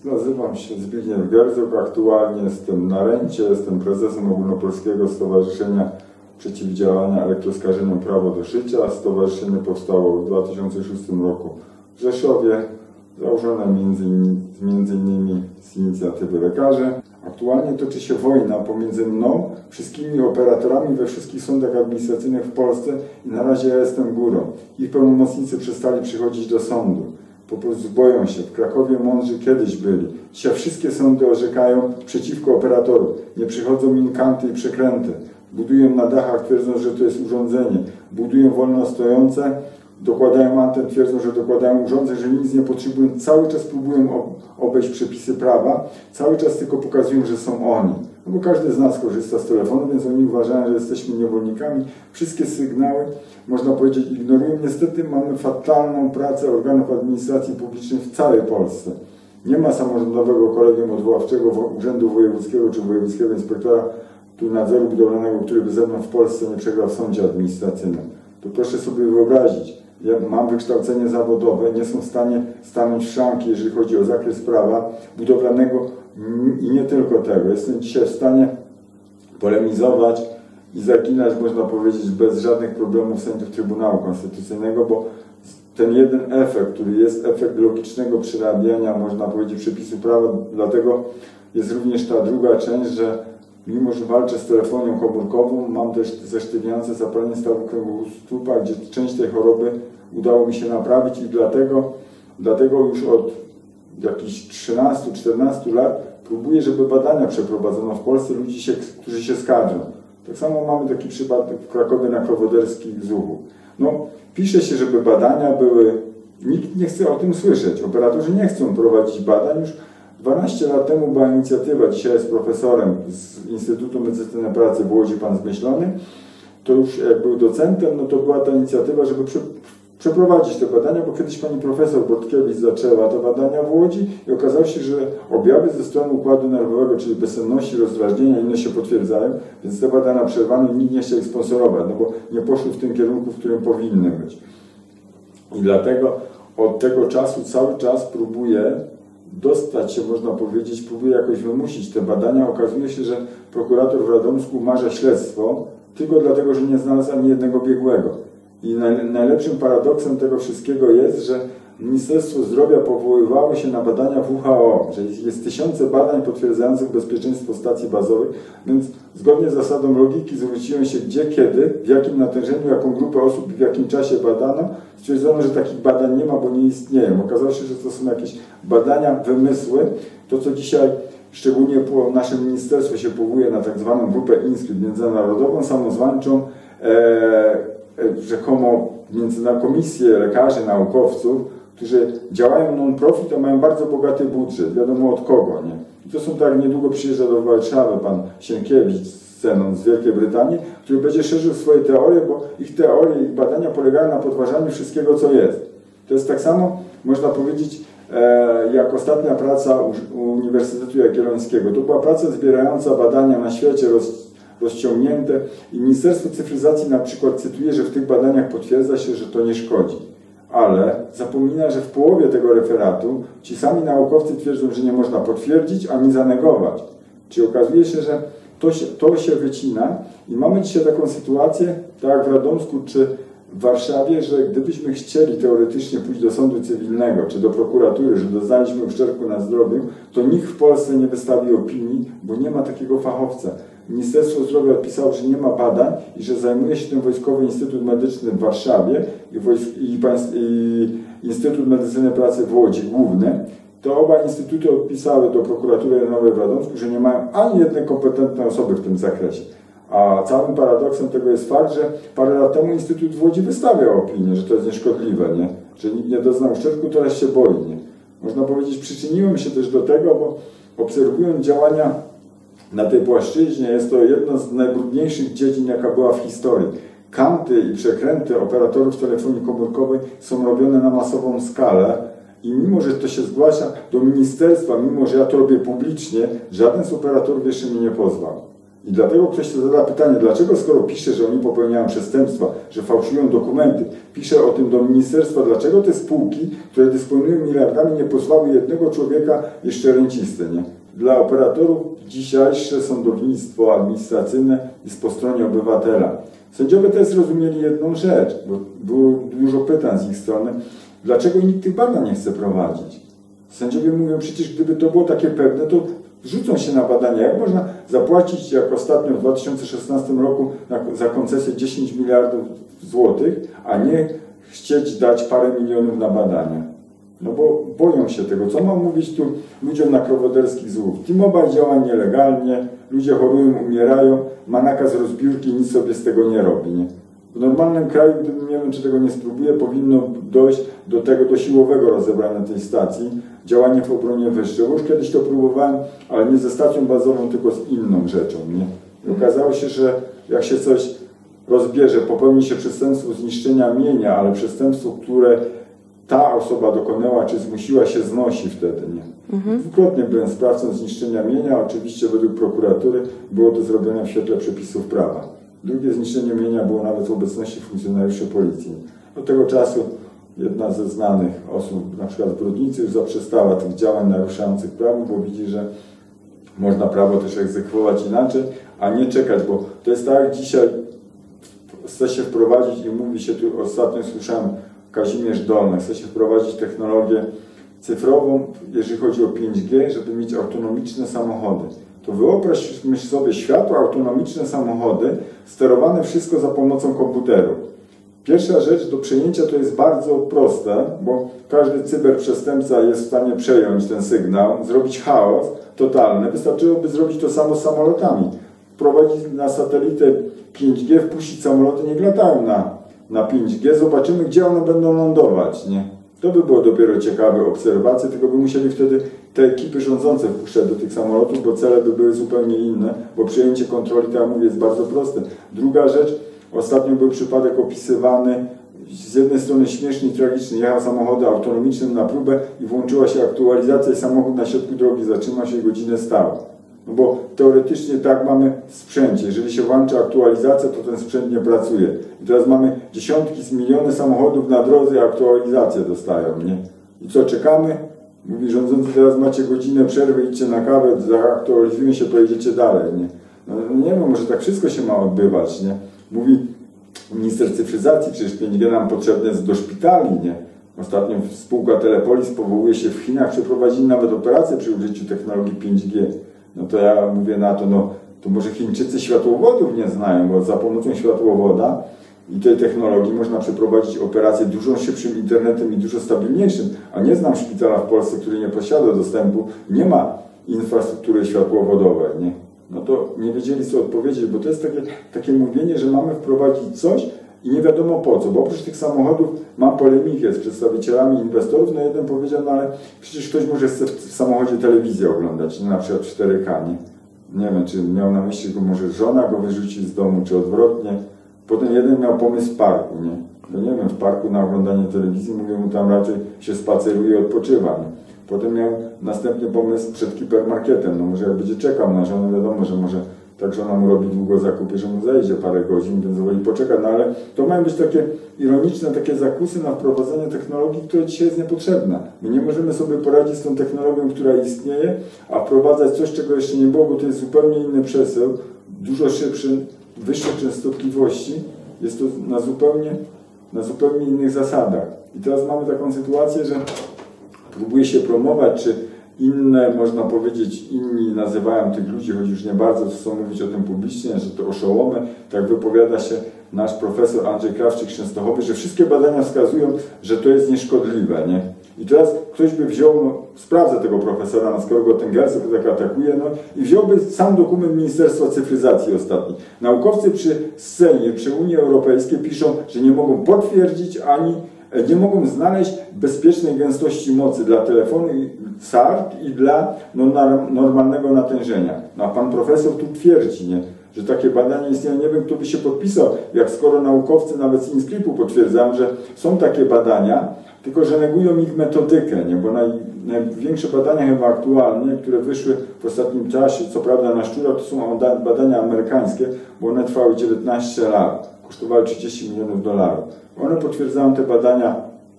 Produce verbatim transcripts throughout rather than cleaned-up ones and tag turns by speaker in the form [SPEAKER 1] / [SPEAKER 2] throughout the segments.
[SPEAKER 1] Nazywam się Zbigniew Gerzuk, aktualnie jestem na rencie, jestem prezesem Ogólnopolskiego Stowarzyszenia Przeciwdziałania Elektroskażeniom Prawo do Życia. Stowarzyszenie powstało w dwa tysiące szóstym roku w Rzeszowie, założone między, między innymi z inicjatywy lekarzy. Aktualnie toczy się wojna pomiędzy mną, wszystkimi operatorami we wszystkich sądach administracyjnych w Polsce i na razie ja jestem górą. Ich pełnomocnicy przestali przychodzić do sądu. Po prostu boją się. W Krakowie mądrzy kiedyś byli. Dzisiaj wszystkie sądy orzekają przeciwko operatorom. Nie przychodzą im kanty i przekręty. Budują na dachach, twierdząc, że to jest urządzenie. Budują wolno stojące, dokładają anten, twierdzą, że dokładają urządzeń, że nic nie potrzebują. Cały czas próbują obejść przepisy prawa. Cały czas tylko pokazują, że są oni. No bo każdy z nas korzysta z telefonu, więc oni uważają, że jesteśmy niewolnikami. Wszystkie sygnały, można powiedzieć, ignorują. Niestety mamy fatalną pracę organów administracji publicznej w całej Polsce. Nie ma samorządowego kolegium odwoławczego Urzędu Wojewódzkiego czy Wojewódzkiego Inspektora Nadzoru Budowlanego, który by ze mną w Polsce nie przegrał w sądzie administracyjnym. To proszę sobie wyobrazić, ja mam wykształcenie zawodowe, nie są w stanie stanąć w szranki, jeżeli chodzi o zakres prawa budowlanego i nie tylko tego. Jestem dzisiaj w stanie polemizować i zaginać, można powiedzieć, bez żadnych problemów sędziów Trybunału Konstytucyjnego, bo ten jeden efekt, który jest efekt logicznego przerabiania, można powiedzieć, przepisu prawa, dlatego jest również ta druga część, że mimo że walczę z telefonią komórkową, mam też zesztywniające zapalenie stawu kręgosłupa, gdzie część tej choroby udało mi się naprawić i dlatego, dlatego już od jakichś trzynastu czternastu lat próbuję, żeby badania przeprowadzono w Polsce ludzi, się, którzy się skarżą. Tak samo mamy taki przypadek w Krakowie na Kowoderskich Zuchu. No, pisze się, żeby badania były, nikt nie chce o tym słyszeć, operatorzy nie chcą prowadzić badań. Już dwanaście lat temu była inicjatywa, dzisiaj jest profesorem z Instytutu Medycyny Pracy w Łodzi, pan Zmyślony, to już jak był docentem, no to była ta inicjatywa, żeby prze, przeprowadzić te badania, bo kiedyś pani profesor Bortkiewicz zaczęła te badania w Łodzi i okazało się, że objawy ze strony układu nerwowego, czyli bezsenności, rozdrażnienia, inne się potwierdzają, więc te badania przerwano i nikt nie chciał ich sponsorować, no bo nie poszły w tym kierunku, w którym powinny być. I dlatego od tego czasu cały czas próbuję dostać się, można powiedzieć, próbuje jakoś wymusić te badania. Okazuje się, że prokurator w Radomsku umarza śledztwo tylko dlatego, że nie znalazł ani jednego biegłego. I naj, najlepszym paradoksem tego wszystkiego jest, że Ministerstwo Zdrowia powoływało się na badania W H O, że jest tysiące badań potwierdzających bezpieczeństwo stacji bazowych, więc zgodnie z zasadą logiki zwróciłem się gdzie, kiedy, w jakim natężeniu, jaką grupę osób i w jakim czasie badano. Stwierdzono, że takich badań nie ma, bo nie istnieją. Okazało się, że to są jakieś badania, wymysły. To, co dzisiaj szczególnie po naszym ministerstwie się powołuje na tak zwaną grupę Inskrypt międzynarodową, samozwańczą, e, e, rzekomo na komisję lekarzy, naukowców, którzy działają non-profit, a mają bardzo bogaty budżet, wiadomo od kogo, nie? I to są tak, niedługo przyjeżdża do Warszawy pan Sienkiewicz z Zenon z Wielkiej Brytanii, który będzie szerzył swoje teorie, bo ich teorie, ich badania polegają na podważaniu wszystkiego, co jest. To jest tak samo, można powiedzieć, e, jak ostatnia praca u, u Uniwersytetu Jagiellońskiego. To była praca zbierająca badania na świecie roz, rozciągnięte i Ministerstwo Cyfryzacji na przykład cytuje, że w tych badaniach potwierdza się, że to nie szkodzi. Ale zapomina, że w połowie tego referatu ci sami naukowcy twierdzą, że nie można potwierdzić ani zanegować. Czyli okazuje się, że to się, to się wycina i mamy dzisiaj taką sytuację, tak jak w Radomsku czy w Warszawie, że gdybyśmy chcieli teoretycznie pójść do sądu cywilnego czy do prokuratury, że doznaliśmy uszczerbku na zdrowiu, to nikt w Polsce nie wystawi opinii, bo nie ma takiego fachowca. Ministerstwo Zdrowia odpisało, że nie ma badań i że zajmuje się tym Wojskowy Instytut Medyczny w Warszawie i, wojsk, i, państw, i Instytut Medycyny Pracy w Łodzi główny. To oba instytuty odpisały do prokuratury rejonowej w Radomsku, że nie mają ani jednej kompetentnej osoby w tym zakresie. A całym paradoksem tego jest fakt, że parę lat temu Instytut w Łodzi wystawiał opinię, że to jest nieszkodliwe, nie? Że nikt nie doznał uszczerbku, teraz się boi. Nie? Można powiedzieć, przyczyniłem się też do tego, bo obserwując działania na tej płaszczyźnie, jest to jedna z najbrudniejszych dziedzin, jaka była w historii. Kanty i przekręty operatorów telefonii komórkowej są robione na masową skalę i mimo, że to się zgłasza do ministerstwa, mimo, że ja to robię publicznie, żaden z operatorów jeszcze mnie nie pozwał. I dlatego ktoś sobie zada pytanie, dlaczego skoro pisze, że oni popełniają przestępstwa, że fałszują dokumenty, pisze o tym do ministerstwa, dlaczego te spółki, które dysponują miliardami, nie posłały jednego człowieka jeszcze rencisty, nie? Dla operatorów dzisiejsze sądownictwo administracyjne jest po stronie obywatela. Sędziowie też zrozumieli jedną rzecz, bo było dużo pytań z ich strony, dlaczego nikt tych badań nie chce prowadzić. Sędziowie mówią, przecież gdyby to było takie pewne, to rzucą się na badania. Jak można zapłacić, jak ostatnio w dwa tysiące szesnastym roku na, za koncesję dziesięć miliardów złotych, a nie chcieć dać parę milionów na badania? No bo boją się tego. Co mam mówić tu ludziom na krowoderskich złów? T-Mobile działa nielegalnie, ludzie chorują, umierają, ma nakaz rozbiórki i nic sobie z tego nie robi. Nie? W normalnym kraju, gdybym nie wiem, czy tego nie spróbuję, powinno dojść do tego, do siłowego rozebrania tej stacji, działanie w obronie wyższej. Bo już kiedyś to próbowałem, ale nie ze stacją bazową, tylko z inną rzeczą. Nie? I okazało się, że jak się coś rozbierze, popełni się przestępstwo zniszczenia mienia, ale przestępstwo, które ta osoba dokonała, czy zmusiła się, znosi wtedy, nie? Mhm. Dwukrotnie byłem sprawcą zniszczenia mienia, oczywiście według prokuratury było to zrobione w świetle przepisów prawa. Drugie zniszczenie mienia było nawet w obecności funkcjonariuszy policji. Od tego czasu jedna ze znanych osób, na przykład w Brodnicy, już zaprzestała tych działań naruszających prawo, bo widzi, że można prawo też egzekwować inaczej, a nie czekać, bo to jest tak, jak dzisiaj chce się wprowadzić i mówi się tu, ostatnio słyszałem, Kazimierz Dolny, chce się wprowadzić technologię cyfrową, jeżeli chodzi o pięć G, żeby mieć autonomiczne samochody. To wyobraźmy sobie światło, autonomiczne samochody, sterowane wszystko za pomocą komputeru. Pierwsza rzecz do przejęcia to jest bardzo proste, bo każdy cyberprzestępca jest w stanie przejąć ten sygnał, zrobić chaos totalny. Wystarczyłoby zrobić to samo z samolotami. Wprowadzić na satelitę pięć G, wpuścić samoloty, niech latają na, na pięć G, zobaczymy, gdzie one będą lądować, nie? To by było dopiero ciekawe obserwacje, tylko by musieli wtedy te ekipy rządzące wpuszczać do tych samolotów, bo cele by były zupełnie inne, bo przejęcie kontroli, tak jak mówię, jest bardzo proste. Druga rzecz, ostatnio był przypadek opisywany, z jednej strony śmieszny i tragiczny, jechał samochodem autonomicznym na próbę i włączyła się aktualizacja i samochód na środku drogi zatrzymał się i godzinę stał. No bo teoretycznie tak mamy w sprzęcie. Jeżeli się włącza aktualizacja, to ten sprzęt nie pracuje. I teraz mamy dziesiątki z miliony samochodów na drodze, aktualizacje dostają, nie? I co, czekamy? Mówi rządzący, teraz macie godzinę przerwy, idźcie na kawę, zaaktualizują się, pojedziecie dalej, nie? No nie wiem, może tak wszystko się ma odbywać, nie? Mówi minister cyfryzacji, przecież pięć G nam potrzebne jest do szpitali, nie? Ostatnio spółka Telepolis powołuje się w Chinach, przeprowadzili nawet operację przy użyciu technologii pięć G. No to ja mówię na to, no to może Chińczycy światłowodów nie znają, bo za pomocą światłowoda i tej technologii można przeprowadzić operację dużo szybszym internetem i dużo stabilniejszym, a nie znam szpitala w Polsce, który nie posiada dostępu, nie ma infrastruktury światłowodowej, nie? No to nie wiedzieli co odpowiedzieć, bo to jest takie, takie mówienie, że mamy wprowadzić coś i nie wiadomo po co, bo oprócz tych samochodów mam polemikę z przedstawicielami inwestorów, no jeden powiedział, no ale przecież ktoś może chce w samochodzie telewizję oglądać, na przykład cztery K, nie? Nie wiem, czy miał na myśli, że może żona go wyrzuci z domu, czy odwrotnie. Potem jeden miał pomysł w parku, nie? No nie wiem, w parku na oglądanie telewizji, mówię mu, tam raczej się spaceruje i odpoczywa, nie? Potem miał następny pomysł przed hipermarketem, no może jak będzie czekał na żonę, wiadomo, że może tak żona mu robi długo zakupy, że mu zajdzie parę godzin, więc woli poczeka, no ale to mają być takie ironiczne, takie zakusy na wprowadzenie technologii, która dzisiaj jest niepotrzebna. My nie możemy sobie poradzić z tą technologią, która istnieje, a wprowadzać coś, czego jeszcze nie było, bo to jest zupełnie inny przesył, dużo szybszy, wyższej częstotliwości, jest to na zupełnie, na zupełnie innych zasadach. I teraz mamy taką sytuację, że próbuje się promować, czy inne, można powiedzieć, inni nazywają tych ludzi, choć już nie bardzo chcą mówić o tym publicznie, że to oszołomy. Tak wypowiada się nasz profesor Andrzej Krawczyk z Częstochowy, że wszystkie badania wskazują, że to jest nieszkodliwe, nie? I teraz ktoś by wziął, no, sprawdzę tego profesora, no, skoro go ten Gercek tak atakuje, no i wziąłby sam dokument Ministerstwa Cyfryzacji ostatni. Naukowcy przy scenie, przy Unii Europejskiej piszą, że nie mogą potwierdzić ani nie mogą znaleźć bezpiecznej gęstości mocy dla telefonu S A R T i dla no, normalnego natężenia. No a pan profesor tu twierdzi, nie, że takie badania istnieją. Nie wiem, kto by się podpisał, jak skoro naukowcy nawet z InScripu potwierdzają, że są takie badania, tylko że negują ich metodykę, nie? Bo naj, największe badania chyba aktualnie, które wyszły w ostatnim czasie, co prawda na szczurach, to są badania amerykańskie, bo one trwały dziewiętnaście lat, kosztowały trzydzieści milionów dolarów. One potwierdzają te badania,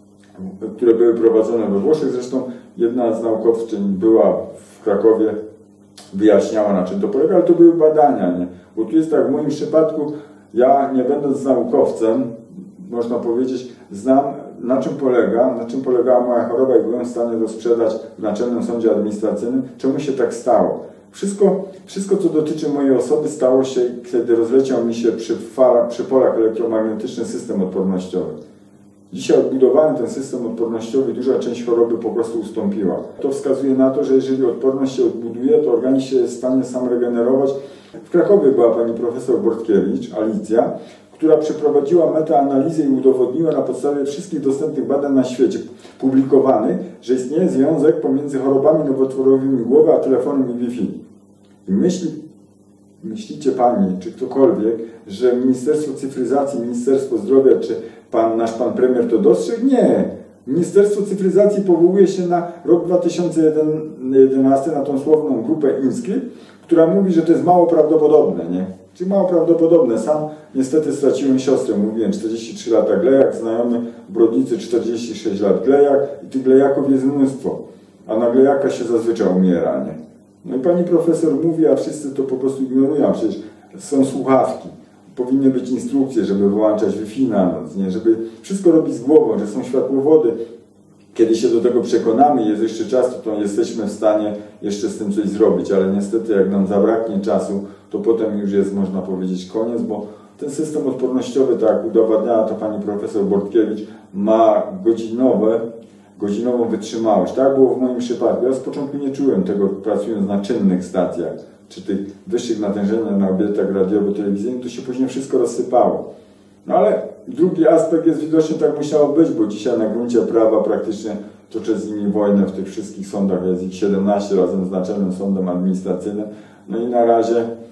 [SPEAKER 1] które były prowadzone we Włoszech. Zresztą jedna z naukowczyń była w Krakowie, wyjaśniała, na czym to polega, ale to były badania, nie? Bo tu jest tak, w moim przypadku, ja nie będąc naukowcem, można powiedzieć, znam, na czym polega, na czym polegała moja choroba i byłem w stanie to sprzedać w Naczelnym Sądzie Administracyjnym, czemu się tak stało. Wszystko, wszystko co dotyczy mojej osoby, stało się, kiedy rozleciał mi się przy, falach, przy polach elektromagnetyczny system odpornościowy. Dzisiaj odbudowałem ten system odpornościowy i duża część choroby po prostu ustąpiła. To wskazuje na to, że jeżeli odporność się odbuduje, to organizm się jest w stanie sam regenerować. W Krakowie była pani profesor Bortkiewicz, Alicja, która przeprowadziła metaanalizę i udowodniła na podstawie wszystkich dostępnych badań na świecie publikowanych, że istnieje związek pomiędzy chorobami nowotworowymi głowy a telefonem i Wi-Fi. I myśli, myślicie pani, czy ktokolwiek, że Ministerstwo Cyfryzacji, Ministerstwo Zdrowia, czy pan, nasz pan premier to dostrzegł? Nie. Ministerstwo Cyfryzacji powołuje się na rok dwa tysiące jedenasty, na tą słowną grupę InScript, która mówi, że to jest mało prawdopodobne, nie? Czyli mało prawdopodobne. Sam niestety straciłem siostrę, mówiłem, czterdzieści trzy lata glejak, znajomy w Brodnicy czterdzieści sześć lat glejak i tych glejaków jest mnóstwo, a na glejaka się zazwyczaj umiera, nie? No i pani profesor mówi, a wszyscy to po prostu ignorują, przecież są słuchawki, powinny być instrukcje, żeby wyłączać Wi-Fi na noc, nie? Żeby wszystko robić z głową, że są światłowody. Kiedy się do tego przekonamy, jest jeszcze czas, to jesteśmy w stanie jeszcze z tym coś zrobić, ale niestety jak nam zabraknie czasu, to potem już jest, można powiedzieć, koniec, bo ten system odpornościowy, tak jak udowadniała to pani profesor Bortkiewicz, ma godzinowe, godzinową wytrzymałość. Tak było w moim przypadku. Ja z początku nie czułem tego, pracując na czynnych stacjach, czy tych wyższych natężeniach na obiektach radiowo-telewizyjnych, to się później wszystko rozsypało. No ale drugi aspekt jest widoczny, tak musiało być, bo dzisiaj na gruncie prawa praktycznie toczę z nimi wojnę w tych wszystkich sądach, jest ich siedemnaście razem z Naczelnym Sądem Administracyjnym. No i na razie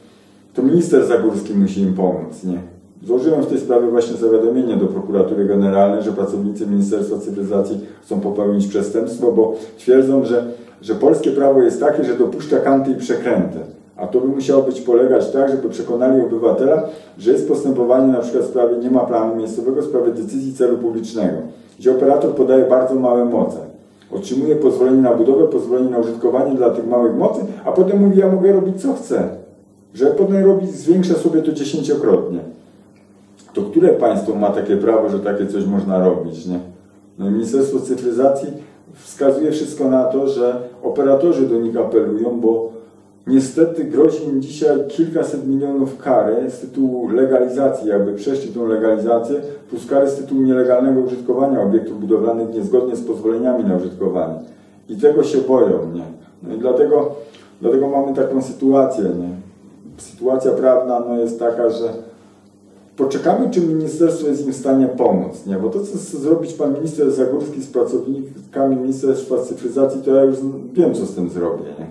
[SPEAKER 1] to minister Zagórski musi im pomóc, nie? Złożyłem w tej sprawie właśnie zawiadomienie do prokuratury generalnej, że pracownicy Ministerstwa Cyfryzacji chcą popełnić przestępstwo, bo twierdzą, że, że polskie prawo jest takie, że dopuszcza kanty i przekręty. A to by musiało być polegać tak, żeby przekonali obywatela, że jest postępowanie na przykład w sprawie nie ma planu miejscowego, w sprawie decyzji celu publicznego, gdzie operator podaje bardzo małe moce. Otrzymuje pozwolenie na budowę, pozwolenie na użytkowanie dla tych małych mocy, a potem mówi, ja mogę robić co chcę. Że potem robi, zwiększa sobie to dziesięciokrotnie. To które państwo ma takie prawo, że takie coś można robić, nie? No i Ministerstwo Cyfryzacji wskazuje wszystko na to, że operatorzy do nich apelują, bo niestety grozi im dzisiaj kilkaset milionów kary z tytułu legalizacji, jakby przeszli tą legalizację, plus kary z tytułu nielegalnego użytkowania obiektów budowlanych niezgodnie z pozwoleniami na użytkowanie. I tego się boją, nie? No i dlatego, dlatego mamy taką sytuację, nie? Sytuacja prawna no, jest taka, że poczekamy, czy ministerstwo jest im w stanie pomóc, nie? Bo to, co chce zrobić pan minister Zagórski z pracownikami Ministerstwa Cyfryzacji, to ja już wiem, co z tym zrobię, nie?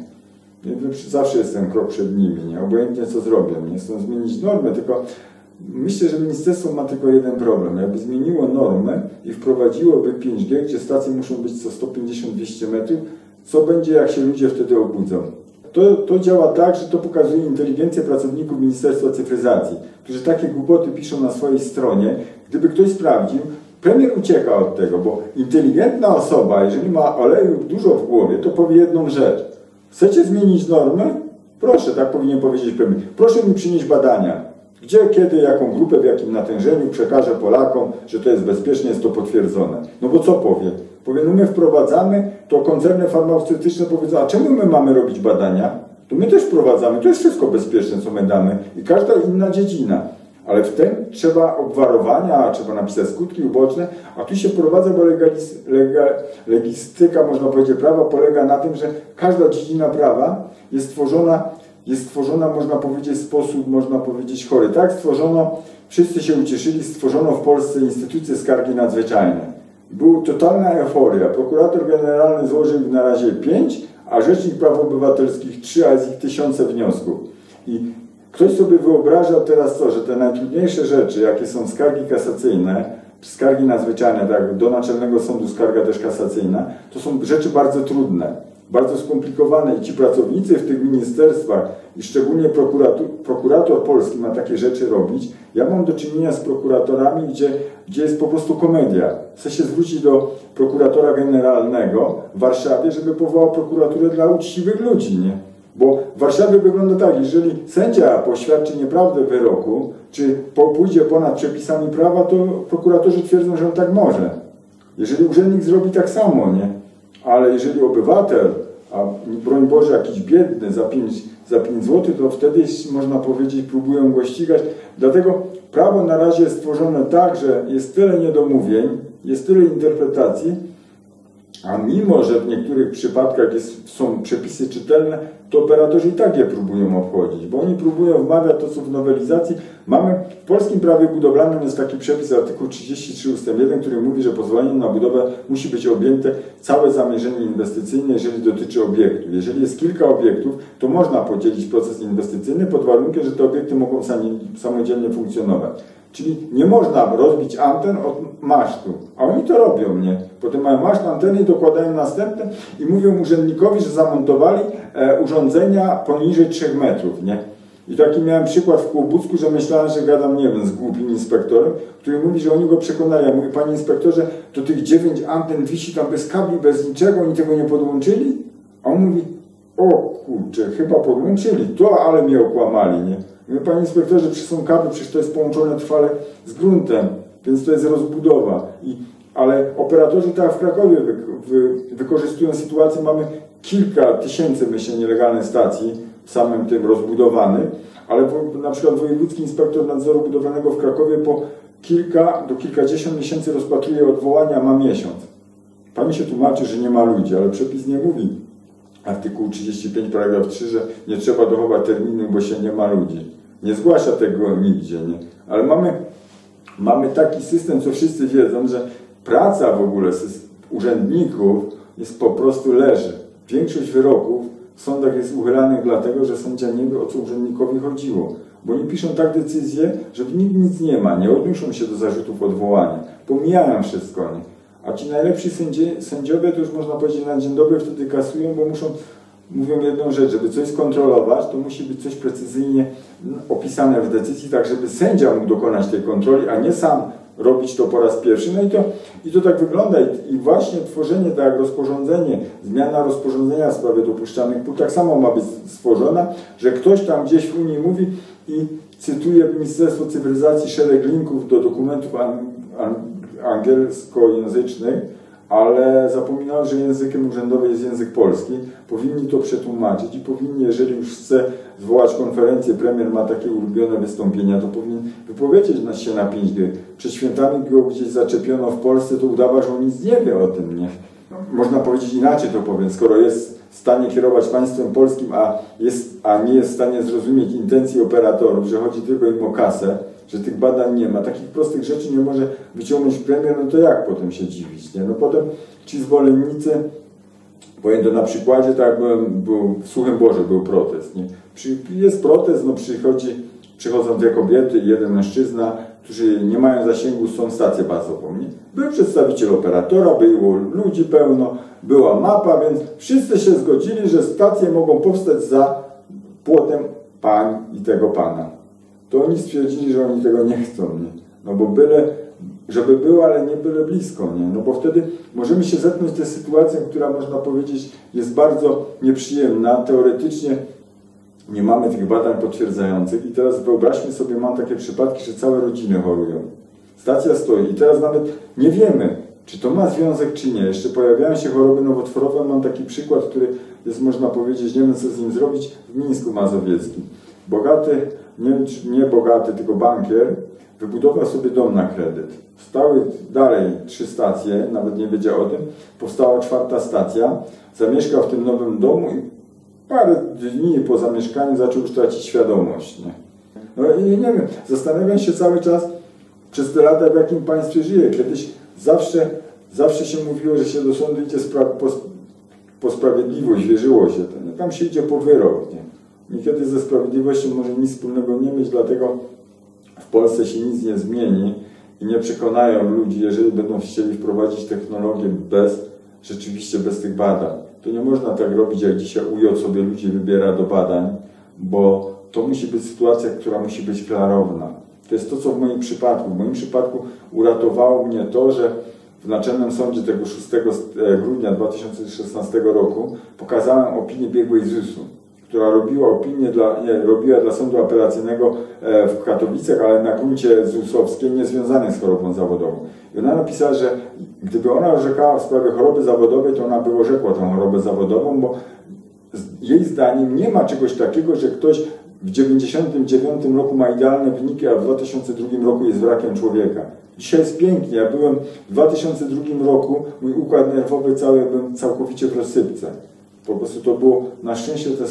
[SPEAKER 1] Zawsze jest ten krok przed nimi, nie? Obojętnie co zrobią, nie chcą zmienić normy, tylko myślę, że ministerstwo ma tylko jeden problem. Jakby zmieniło normę i wprowadziłoby pięć G, gdzie stacje muszą być co sto pięćdziesiąt do dwustu metrów, co będzie, jak się ludzie wtedy obudzą? To, to działa tak, że to pokazuje inteligencję pracowników Ministerstwa Cyfryzacji, którzy takie głupoty piszą na swojej stronie. Gdyby ktoś sprawdził, premier ucieka od tego, bo inteligentna osoba, jeżeli ma oleju dużo w głowie, to powie jedną rzecz. Chcecie zmienić normę? Proszę, tak powinien powiedzieć premier. Proszę mi przynieść badania. Gdzie, kiedy, jaką grupę, w jakim natężeniu przekażę Polakom, że to jest bezpieczne, jest to potwierdzone. No bo co powie? Powie, no my wprowadzamy, to koncerny farmaceutyczne powiedzą, a czemu my mamy robić badania? To my też wprowadzamy, to jest wszystko bezpieczne, co my damy. I każda inna dziedzina. Ale w tym trzeba obwarowania, trzeba napisać skutki uboczne, a tu się wprowadza, bo legalis, lega, legistyka, można powiedzieć, prawa polega na tym, że każda dziedzina prawa jest tworzona, jest tworzona, można powiedzieć, w sposób, można powiedzieć, chory. Tak stworzono, wszyscy się ucieszyli, stworzono w Polsce instytucję skargi nadzwyczajnej. Była totalna euforia. Prokurator generalny złożył na razie pięć, a Rzecznik Praw Obywatelskich trzy, a z ich tysiące wniosków. I ktoś sobie wyobraża teraz to, że te najtrudniejsze rzeczy, jakie są skargi kasacyjne, skargi nadzwyczajne, tak, do Naczelnego Sądu skarga też kasacyjna, to są rzeczy bardzo trudne, bardzo skomplikowane i ci pracownicy w tych ministerstwach i szczególnie prokurator, prokurator polski ma takie rzeczy robić. Ja mam do czynienia z prokuratorami, gdzie, gdzie jest po prostu komedia. Chcę się zwrócić do prokuratora generalnego w Warszawie, żeby powołał prokuraturę dla uczciwych ludzi, nie? Bo w Warszawie wygląda tak, jeżeli sędzia poświadczy nieprawdę wyroku, czy pójdzie ponad przepisami prawa, to prokuratorzy twierdzą, że on tak może. Jeżeli urzędnik zrobi tak samo, nie? Ale jeżeli obywatel, a broń Boże jakiś biedny za pięć, za pięć złotych, to wtedy można powiedzieć, próbują go ścigać. Dlatego prawo na razie jest stworzone tak, że jest tyle niedomówień, jest tyle interpretacji, a mimo, że w niektórych przypadkach jest, są przepisy czytelne, to operatorzy i tak je próbują obchodzić, bo oni próbują wmawiać to, co w nowelizacji. Mamy w polskim prawie budowlanym jest taki przepis, artykuł trzydzieści trzy ustęp jeden, który mówi, że pozwoleniem na budowę musi być objęte całe zamierzenie inwestycyjne, jeżeli dotyczy obiektu. Jeżeli jest kilka obiektów, to można podzielić proces inwestycyjny pod warunkiem, że te obiekty mogą samodzielnie funkcjonować. Czyli nie można rozbić anten od masztu, a oni to robią, nie? Potem mają maszt, anteny i dokładają następne i mówią urzędnikowi, że zamontowali e, urządzenia poniżej trzech metrów, nie? I taki miałem przykład w Kłobucku, że myślałem, że gadam, nie wiem, z głupim inspektorem, który mówi, że oni go przekonali. Ja mówię, panie inspektorze, to tych dziewięć anten wisi tam bez kabli, bez niczego, oni tego nie podłączyli? A on mówi, o kurczę, chyba podłączyli, to ale mnie okłamali, nie? Mówię, panie inspektorze, przecież są kable, przecież to jest połączone trwale z gruntem, więc to jest rozbudowa. I, ale operatorzy tak jak w Krakowie wy, wy, wykorzystują sytuację, mamy kilka tysięcy, myślę, nielegalnych stacji w samym tym rozbudowanych, ale w, na przykład wojewódzki inspektor nadzoru budowlanego w Krakowie po kilka do kilkadziesiąt miesięcy rozpatruje odwołania, ma miesiąc. Pani się tłumaczy, że nie ma ludzi, ale przepis nie mówi. Artykuł trzydzieści pięć, paragraf trzy, że nie trzeba dochować terminu, bo się nie ma ludzi. Nie zgłasza tego nigdzie, nie? Ale mamy, mamy taki system, co wszyscy wiedzą, że praca w ogóle urzędników jest po prostu leży. Większość wyroków w sądach jest uchylanych dlatego, że sędzia nie wie, o co urzędnikowi chodziło. Bo oni piszą tak decyzje, że w nich nic nie ma, nie odnoszą się do zarzutów odwołania. Pomijają wszystko, nie? A ci najlepsi sędzie, sędziowie, to już można powiedzieć na dzień dobry, wtedy kasują, bo muszą, mówią jedną rzecz, żeby coś skontrolować, to musi być coś precyzyjnie opisane w decyzji, tak żeby sędzia mógł dokonać tej kontroli, a nie sam robić to po raz pierwszy. No i to, i to tak wygląda. I, i właśnie tworzenie, tak jak rozporządzenie, zmiana rozporządzenia w sprawie dopuszczalnych pól tak samo ma być stworzona, że ktoś tam gdzieś w Unii mówi i cytuje Ministerstwo Cyfryzacji szereg linków do dokumentów an, an, angielskojęzycznych, ale zapominają, że językiem urzędowym jest język polski. Powinni to przetłumaczyć i powinni, jeżeli już chce zwołać konferencję, premier ma takie ulubione wystąpienia, to powinien wypowiedzieć nas się na pięć G. Przed świętami go gdzieś zaczepiono w Polsce, to udawa, że on nic nie wie o tym, nie? Można powiedzieć inaczej to powiem, skoro jest w stanie kierować państwem polskim, a, jest, a nie jest w stanie zrozumieć intencji operatorów, że chodzi tylko im o kasę, że tych badań nie ma, takich prostych rzeczy nie może wyciągnąć premier, no to jak potem się dziwić, nie? No potem ci zwolennicy, powiem to na przykładzie, tak byłem, był, w Suchym Borze był protest, nie? Przy, jest protest, no przychodzi, przychodzą dwie kobiety i jeden mężczyzna, którzy nie mają zasięgu, są stację bazową, nie? Był przedstawiciel operatora, było ludzi pełno, była mapa, więc wszyscy się zgodzili, że stacje mogą powstać za płotem pań i tego pana. To oni stwierdzili, że oni tego nie chcą, nie? No bo byle, żeby było, ale nie byle blisko, nie? No bo wtedy możemy się zetknąć z tą sytuacją, która można powiedzieć jest bardzo nieprzyjemna. Teoretycznie nie mamy tych badań potwierdzających i teraz wyobraźmy sobie, mam takie przypadki, że całe rodziny chorują. Stacja stoi i teraz nawet nie wiemy, czy to ma związek, czy nie. Jeszcze pojawiają się choroby nowotworowe. Mam taki przykład, który jest, można powiedzieć, nie wiem co z nim zrobić, w Mińsku Mazowieckim. Bogaty, nie, nie bogaty, tylko bankier, wybudował sobie dom na kredyt. Stały dalej trzy stacje, nawet nie wiedział o tym. Powstała czwarta stacja. Zamieszkał w tym nowym domu i parę dni po zamieszkaniu zaczął już tracić świadomość. Nie? No i nie wiem, zastanawiam się cały czas przez te lata, w jakim państwie żyję. Kiedyś zawsze, zawsze się mówiło, że się do sądu idzie spra po, po sprawiedliwość, wierzyło się to. Nie? Tam się idzie po wyrok. Nie? Niekiedy ze sprawiedliwością może nic wspólnego nie mieć, dlatego w Polsce się nic nie zmieni i nie przekonają ludzi, jeżeli będą chcieli wprowadzić technologię bez, rzeczywiście bez tych badań. To nie można tak robić, jak dzisiaj U J sobie ludzi wybiera do badań, bo to musi być sytuacja, która musi być klarowna. To jest to, co w moim przypadku. W moim przypadku uratowało mnie to, że w Naczelnym Sądzie tego szóstego grudnia dwa tysiące szesnastego roku pokazałem opinię biegłej Z U S-u, która robiła opinię dla, nie, robiła dla Sądu Apelacyjnego w Katowicach, ale na gruncie Z U S-owskiej, niezwiązanej z chorobą zawodową. I ona napisała, że gdyby ona orzekała w sprawie choroby zawodowej, to ona by orzekła tą chorobę zawodową, bo jej zdaniem nie ma czegoś takiego, że ktoś w dziewięćdziesiątym dziewiątym roku ma idealne wyniki, a w dwa tysiące drugim roku jest wrakiem człowieka. Dzisiaj jest pięknie. Ja byłem w dwa tysiące drugim roku, mój układ nerwowy cały był całkowicie w rozsypce. Po prostu to było, na szczęście te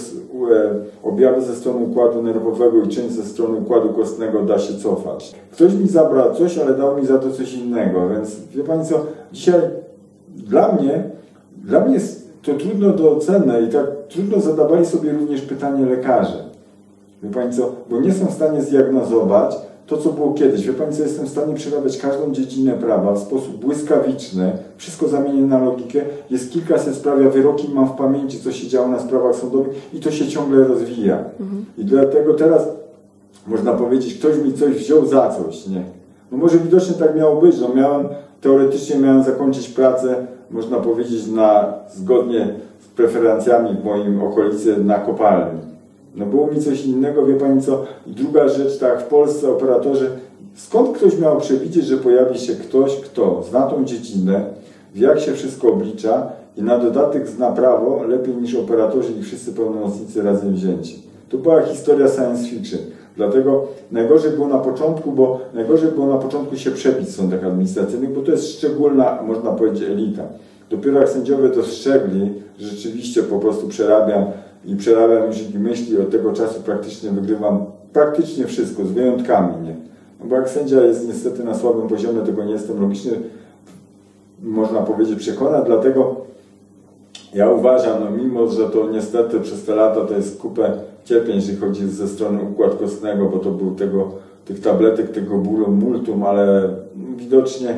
[SPEAKER 1] objawy ze strony układu nerwowego i część ze strony układu kostnego da się cofać. Ktoś mi zabrał coś, ale dał mi za to coś innego, więc wie Pani co, dzisiaj dla mnie, dla mnie jest to trudno do oceny i tak trudno zadawali sobie również pytanie lekarze. Wie Pani co, bo nie są w stanie zdiagnozować to, co było kiedyś. Wie Pani co, jestem w stanie przerabiać każdą dziedzinę prawa w sposób błyskawiczny, wszystko zamienię na logikę, jest kilkaset spraw, ja wyroki mam w pamięci, co się działo na sprawach sądowych i to się ciągle rozwija. Mhm. I dlatego teraz, można powiedzieć, ktoś mi coś wziął za coś, nie? No może widocznie tak miało być, no miałem, teoretycznie miałem zakończyć pracę, można powiedzieć, na, zgodnie z preferencjami w moim okolicy na kopalni. No było mi coś innego, wie Pani co? I druga rzecz, tak, w Polsce operatorzy, skąd ktoś miał przewidzieć, że pojawi się ktoś, kto zna tą dziedzinę, wie jak się wszystko oblicza i na dodatek zna prawo lepiej niż operatorzy i wszyscy pełnomocnicy razem wzięci. To była historia science fiction. Dlatego najgorzej było na początku, bo najgorzej było na początku się przebić w sądach administracyjnych, bo to jest szczególna, można powiedzieć, elita. Dopiero jak sędziowie dostrzegli, że rzeczywiście po prostu przerabiam i przerabiam już i myśli, od tego czasu praktycznie wygrywam praktycznie wszystko, z wyjątkami, nie? No bo jak sędzia jest niestety na słabym poziomie, tego nie jestem logicznie, można powiedzieć, przekonać, dlatego ja uważam, no mimo, że to niestety przez te lata to jest kupę cierpień, jeżeli chodzi ze strony układu kostnego, bo to był tego, tych tabletek, tego bólu multum, ale widocznie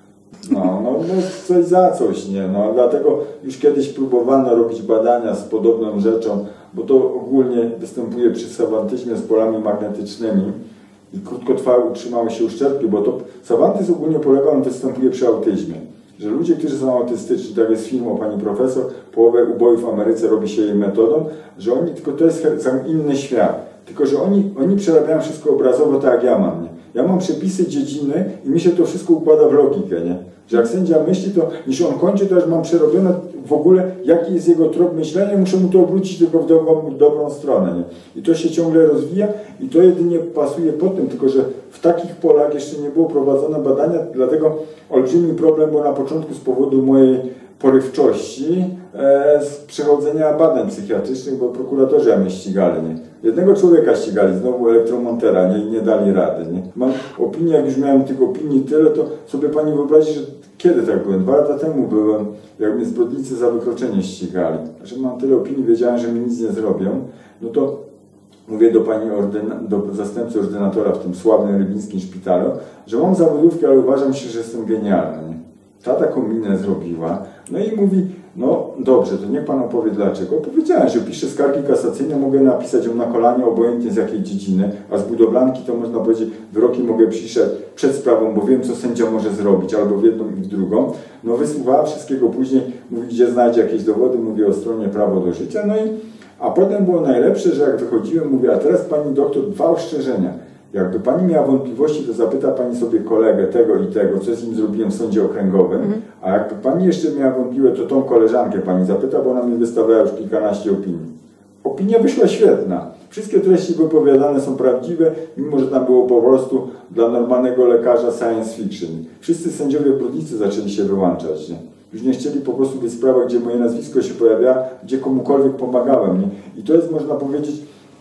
[SPEAKER 1] no, no, no coś za coś, nie? No, dlatego już kiedyś próbowano robić badania z podobną rzeczą, bo to ogólnie występuje przy sawantyzmie z polami magnetycznymi i krótkotrwałe utrzymały się uszczerbki, bo to sawantyzm ogólnie polega, on występuje przy autyzmie. Że ludzie, którzy są autystyczni, tak jest film o pani profesor, połowę ubojów w Ameryce robi się jej metodą, że oni, tylko to jest inny świat. Tylko, że oni, oni przerabiają wszystko obrazowo tak jak ja mam, nie? Ja mam przepisy dziedziny i mi się to wszystko układa w logikę, nie? Że jak sędzia myśli, to niż on kończy, to już mam przerobione w ogóle, jaki jest jego trop myślenia, muszę mu to obrócić tylko w dobrą, dobrą stronę, nie? I to się ciągle rozwija i to jedynie pasuje po tym, tylko że w takich polach jeszcze nie było prowadzone badania, dlatego olbrzymi problem był na początku z powodu mojej porywczości e, z przechodzenia badań psychiatrycznych, bo prokuratorzy mnie ścigali, nie? Jednego człowieka ścigali, znowu elektromontera, nie, nie dali rady, nie? Mam opinię, jak już miałem tych opinii tyle, to sobie pani wyobrazi, że kiedy tak byłem? Dwa lata temu byłem, jak mnie zbrodnicy za wykroczenie ścigali. Że mam tyle opinii, wiedziałem, że mi nic nie zrobią, no to mówię do pani ordyna, do zastępcy ordynatora w tym sławnym rybnickim szpitalu, że mam zawodówkę, ale uważam się, że jestem genialny, nie? Ta taką minę zrobiła, no i mówi, no dobrze, to niech pan opowie dlaczego. Powiedziałem, że piszę skargi kasacyjne, mogę napisać ją na kolanie, obojętnie z jakiej dziedziny, a z budowlanki to można powiedzieć, wyroki mogę piszeć przed sprawą, bo wiem, co sędzia może zrobić, albo w jedną i w drugą. No wysłuchała wszystkiego później, mówi, gdzie znajdzie jakieś dowody, mówię o stronie prawo do życia, no i a potem było najlepsze, że jak wychodziłem, mówię, a teraz pani doktor, dwa ostrzeżenia. Jakby pani miała wątpliwości, to zapyta pani sobie kolegę tego i tego, co z nim zrobiłem w sądzie okręgowym, mm. a jakby pani jeszcze miała wątpliwość, to tą koleżankę pani zapyta, bo ona mi wystawiała już kilkanaście opinii. Opinia wyszła świetna. Wszystkie treści wypowiadane są prawdziwe, mimo że tam było po prostu dla normalnego lekarza science fiction. Wszyscy sędziowie brudnicy zaczęli się wyłączać, nie? Już nie chcieli po prostu być w sprawach, gdzie moje nazwisko się pojawia, gdzie komukolwiek pomagałem, nie? I to jest, można powiedzieć,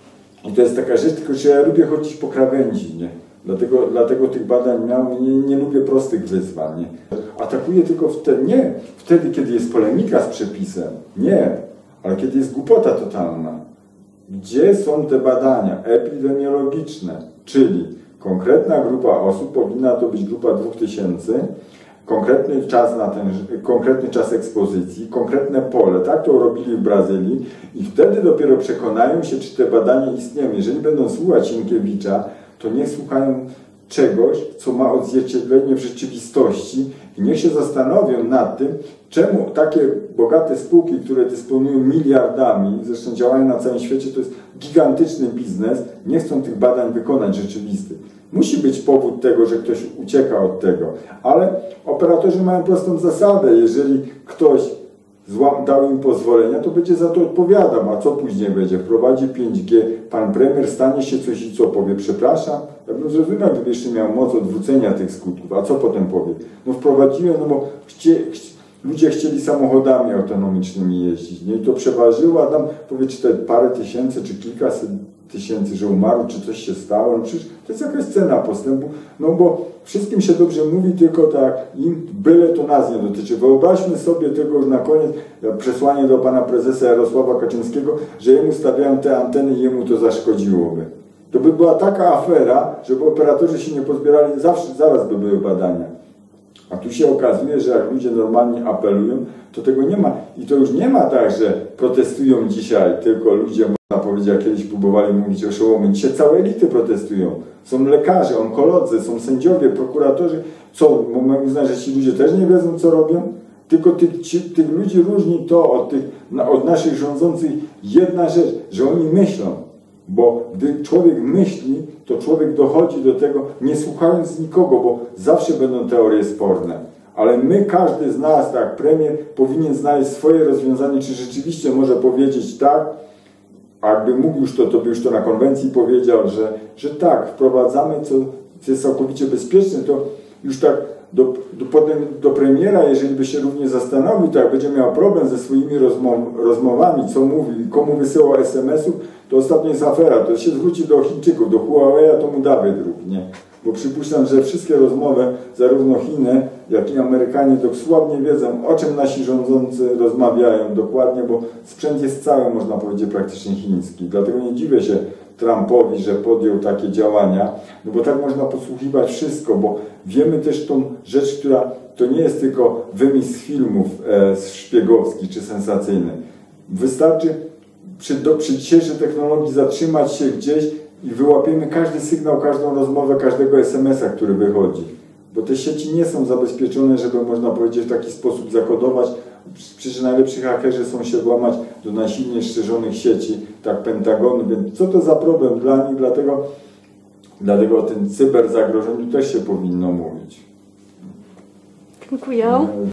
[SPEAKER 1] i to jest taka rzecz, tylko że ja lubię chodzić po krawędzi, nie? Dlatego, dlatego tych badań miałem, nie, nie lubię prostych wyzwań, nie? Atakuję tylko wtedy, nie wtedy, kiedy jest polemika z przepisem, nie, ale kiedy jest głupota totalna. Gdzie są te badania epidemiologiczne, czyli konkretna grupa osób, powinna to być grupa dwóch tysięcy, konkretny czas na ten, konkretny czas ekspozycji, konkretne pole, tak to robili w Brazylii i wtedy dopiero przekonają się, czy te badania istnieją. Jeżeli będą słuchać Sienkiewicza, to niech słuchają czegoś, co ma odzwierciedlenie w rzeczywistości i niech się zastanowią nad tym, czemu takie bogate spółki, które dysponują miliardami, zresztą działają na całym świecie, to jest gigantyczny biznes, nie chcą tych badań wykonać rzeczywistych. Musi być powód tego, że ktoś ucieka od tego, ale operatorzy mają prostą zasadę, jeżeli ktoś dał im pozwolenia, to będzie za to odpowiadał, a co później będzie? Wprowadzi pięć G, pan premier, stanie się coś i co powie? Przepraszam? Ja bym zrozumiał, gdyby jeszcze miał moc odwrócenia tych skutków, a co potem powie? No wprowadziłem, no bo chcie, chcie, ludzie chcieli samochodami autonomicznymi jeździć, nie? I to przeważyło, a tam powie, czy te parę tysięcy, czy kilkaset tysięcy, że umarło, czy coś się stało, no przecież to jest jakaś cena postępu, no bo wszystkim się dobrze mówi, tylko tak, im byle to nas nie dotyczy. Wyobraźmy sobie tylko już na koniec przesłanie do pana prezesa Jarosława Kaczyńskiego, że jemu stawiają te anteny i jemu to zaszkodziłoby. To by była taka afera, żeby operatorzy się nie pozbierali, zawsze, zaraz by były badania. A tu się okazuje, że jak ludzie normalnie apelują, to tego nie ma. I to już nie ma tak, że protestują dzisiaj tylko ludzie, można powiedzieć, jak kiedyś próbowali mówić o Szołomie. Dzisiaj całe elity protestują. Są lekarze, onkolodzy, są sędziowie, prokuratorzy. Co, mamy uznać, że ci ludzie też nie wiedzą, co robią? Tylko tych, ci, tych ludzi różni to od, tych, od naszych rządzących jedna rzecz, że oni myślą. Bo gdy człowiek myśli, to człowiek dochodzi do tego, nie słuchając nikogo, bo zawsze będą teorie sporne. Ale my, każdy z nas, tak, premier powinien znaleźć swoje rozwiązanie, czy rzeczywiście może powiedzieć tak, a gdyby mógł już to, to by już to na konwencji powiedział, że, że tak, wprowadzamy, co, co jest całkowicie bezpieczne, to już tak do, do, potem do premiera, jeżeli by się również zastanowił, tak, będzie miał problem ze swoimi rozmow, rozmowami, co mówi, komu wysyłał es em esów, to ostatnio jest afera, to się zwróci do Chińczyków, do Huawei'a, to mu da wydruk, nie? Bo przypuszczam, że wszystkie rozmowy, zarówno Chiny, jak i Amerykanie dosłownie wiedzą, o czym nasi rządzący rozmawiają dokładnie, bo sprzęt jest cały, można powiedzieć, praktycznie chiński. Dlatego nie dziwię się Trumpowi, że podjął takie działania, no bo tak można podsłuchiwać wszystko, bo wiemy też tą rzecz, która to nie jest tylko wymysł filmów e, szpiegowskich czy sensacyjnych. Wystarczy przy, do, przy dzisiejszej technologii zatrzymać się gdzieś i wyłapiemy każdy sygnał, każdą rozmowę, każdego es em esa, który wychodzi. Bo te sieci nie są zabezpieczone, żeby można powiedzieć w taki sposób zakodować. Przecież najlepsi hakerzy są się włamać do najsilniej strzeżonych sieci, tak Pentagonu, więc co to za problem dla nich, dlatego, dlatego o tym cyberzagrożeniu też się powinno mówić.
[SPEAKER 2] Dziękuję.